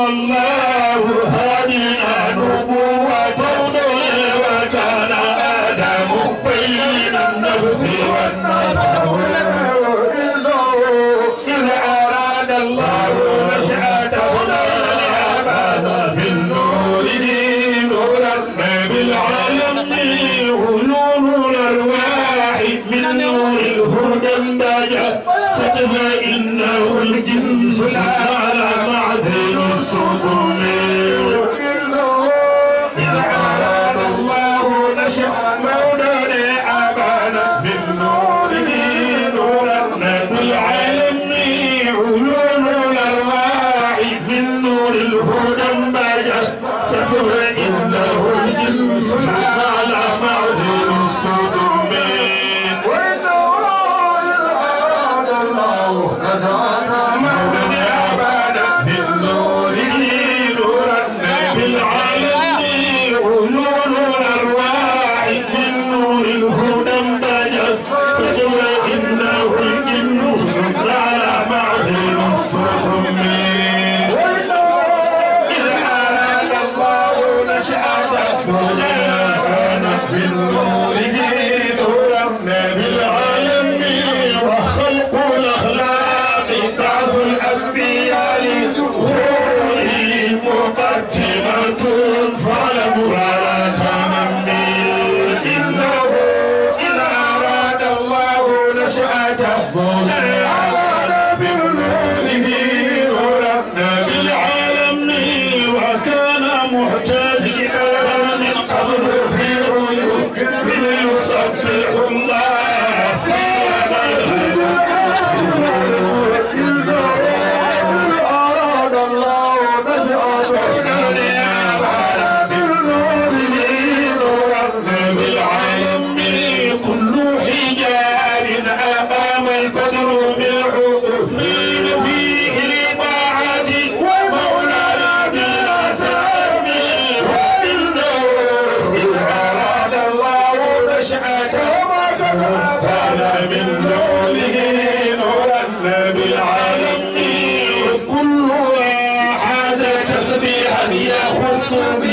الله هادنا نبوة وكان آدم بين النفس والنظر إذ أراد الله نشأتهما أبان من نوره نورا بالعالمين علوم الأرواح من نور الهدى انبجى ستفى إنه الجنس على معدن الصدم إذ أراد الله نشأ مولانا أبانا من نوره نورا بالعالمين علوم الأرواح من نور الهدى انبجى ستفى إنه الجنس على معدن الصدم بالعالمين كلها حاز تسبيحا يخص